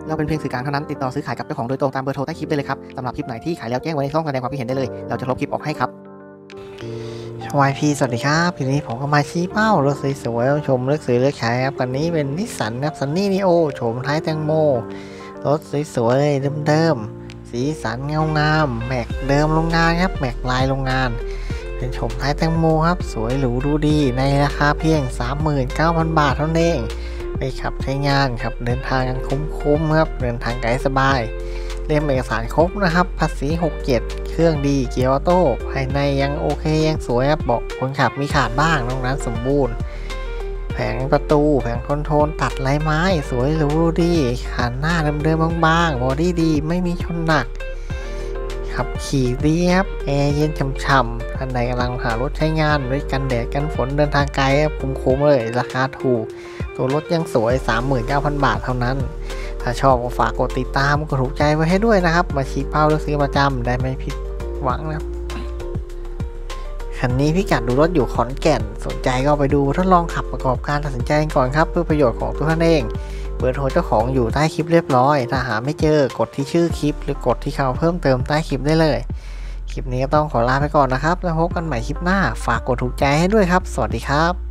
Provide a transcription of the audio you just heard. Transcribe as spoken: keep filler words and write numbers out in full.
เราเป็นเพียงสื่อกลางเท่านั้นติดต่อซื้อขายกับเจ้าของโดยตรงตามเบอร์โทรใต้คลิปได้เลยครับสำหรับคลิปไหนที่ขายแล้วแจ้งไว้ในช่องแสดงความคิดเห็นได้เลยเราจะลบคลิปออกให้ครับวายพีสวัสดีครับทีนี้ผมก็มาชี้เป้ารถสวยๆชมเลือกซื้อเลือกขายครับคันนี้เป็นนิสสันครับซันนี่นีโอโฉมท้ายแตงโมรถสวยๆเดิมๆสีสันเงางามแม็กเดิมโรงงานครับแม็กลายโรงงานเป็นโฉมท้ายแตงโมครับสวยหรูดูดีในราคาเพียง สามหมื่นเก้าพัน บาทเท่านั้นเองไปขับใช้งานครับเดินทางกันคุ้มๆครับเดินทางไกลสบายเล่มเอกสารครบนะครับภาษีหกสิบเจ็ดเครื่องดีเกียร์ออโต้ภายในยังโอเคยังสวยครับเบาะคนขับมีขาดบ้างนอกนั้นสมบูรณ์แผงประตูแผงคอนโทรลตัดลายไม้สวยหรูดีขาหน้าเดิมๆบางๆบอดี้ดีไม่มีชนหนักขับขี่ดีครับแอร์เย็นช่ำๆท่านใดกำลังหารถใช้งานด้วยกันแดดกันฝนเดินทางไกลครับคุ้มๆเลยราคาถูกตัวรถยังสวย สามหมื่นเก้าพัน บาทเท่านั้นถ้าชอบก็ฝากกดติดตามกดถูกใจไว้ให้ด้วยนะครับมาชี้เป้าเลือกซื้อประจำได้ไม่ผิดหวังนะครับคันนี้พิกัดดูรถอยู่ขอนแก่นสนใจก็ไปดูทดลองขับประกอบการตัดสินใจก่อนครับเพื่อประโยชน์ของตัวท่านเองเบอร์โทรเจ้าของอยู่ใต้คลิปเรียบร้อยถ้าหาไม่เจอกดที่ชื่อคลิปหรือกดที่คำเพิ่มเติมใต้คลิปได้เลยคลิปนี้ก็ต้องขอลาไปก่อนนะครับแล้วพบกันใหม่คลิปหน้าฝากกดถูกใจให้ด้วยครับสวัสดีครับ